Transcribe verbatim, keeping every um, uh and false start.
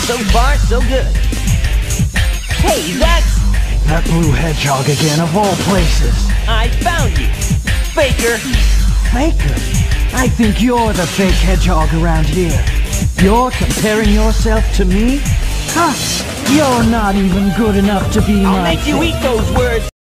So far, so good. Hey, that's... That blue hedgehog again, of all places. I found you, Faker. Faker? I think you're the fake hedgehog around here. You're comparing yourself to me? Huh? You're not even good enough to be I'll my make you fake. eat those words.